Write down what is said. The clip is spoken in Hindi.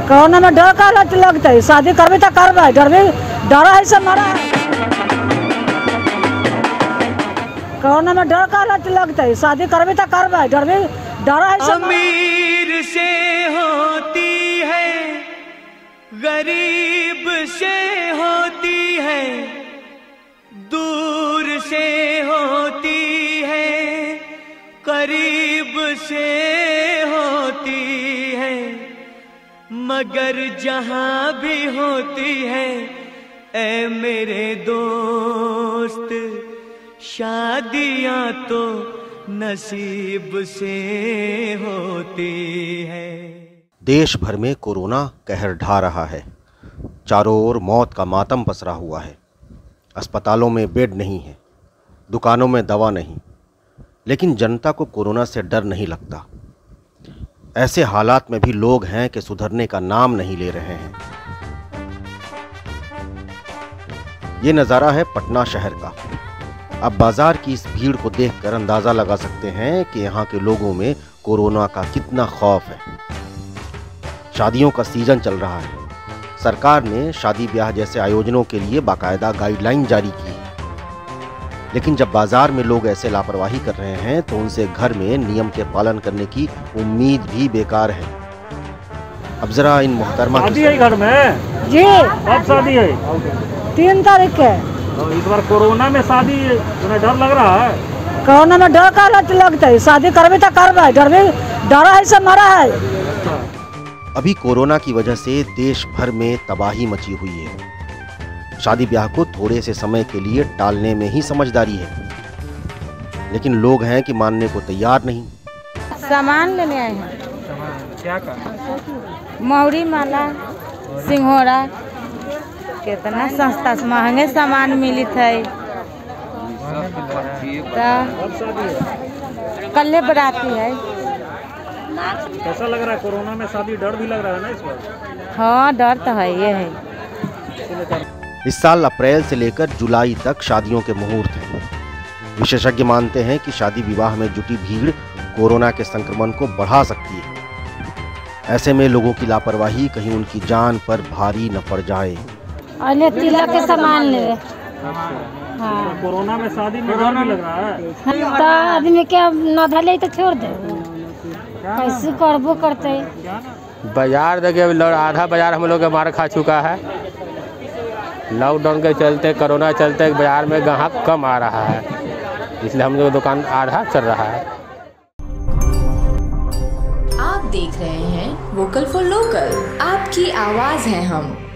कोरोना में डर का लगता है, शादी करबे तो करबे, डरा है से मरा है। कोरोना में डर का लगता है, शादी करबे तो करबे, डरा है से। अमीर से होती है, गरीब से होती है, दूर से होती है, करीब से होती है, मगर जहां भी होती है ऐ मेरे दोस्त, शादियां तो नसीब से होती है। देश भर में कोरोना कहर ढा रहा है। चारों ओर मौत का मातम पसरा हुआ है। अस्पतालों में बेड नहीं है, दुकानों में दवा नहीं, लेकिन जनता को कोरोना से डर नहीं लगता। ऐसे हालात में भी लोग हैं कि सुधरने का नाम नहीं ले रहे हैं। ये नज़ारा है पटना शहर का। अब बाजार की इस भीड़ को देखकर अंदाजा लगा सकते हैं कि यहाँ के लोगों में कोरोना का कितना खौफ है। शादियों का सीजन चल रहा है। सरकार ने शादी ब्याह जैसे आयोजनों के लिए बाकायदा गाइडलाइन जारी की है, लेकिन जब बाजार में लोग ऐसे लापरवाही कर रहे हैं तो उनसे घर में नियम के पालन करने की उम्मीद भी बेकार है। अब जरा इन मोहतरमा शादी है घर में जी, कब शादी है? 3 तारीख है। इस बार कोरोना में शादी, तुम्हें डर लग रहा है? कोरोना में डर का लगता है, शादी करबे तो करबे, डरा है से मरा है। अभी कोरोना की वजह से देश भर में तबाही मची हुई है। शादी ब्याह को थोड़े से समय के लिए टालने में ही समझदारी है, लेकिन लोग हैं कि मानने को तैयार नहीं। सामान लेने आए हैं। क्या का? मौरी माला, सिंघोड़ा, कितना सस्ता महंगे सामान मिली थे। कल्ले बराती है। कैसा लग रहा है कोरोना में शादी? डर भी लग रहा है ना इस बार? हाँ, डर तो है, ये है। इस साल अप्रैल से लेकर जुलाई तक शादियों के मुहूर्त हैं। विशेषज्ञ मानते हैं कि शादी विवाह में जुटी भीड़ कोरोना के संक्रमण को बढ़ा सकती है। ऐसे में लोगों की लापरवाही कहीं उनकी जान पर भारी न पड़ जाए। अरे तिलक के सामान ले। हाँ। कोरोना में शादी में डर भी लग रहा है तो आदमी के न धले तो छोड़ दे, कैसे करबो करते। बाजार देखिए, आधा बाजार हम लोग के मार खा चुका है। लॉकडाउन के चलते, कोरोना चलते बाजार में ग्राहक कम आ रहा है, इसलिए हम लोग दुकान आधा चल रहा है। आप देख रहे हैं वोकल फॉर लोकल, आपकी आवाज है हम।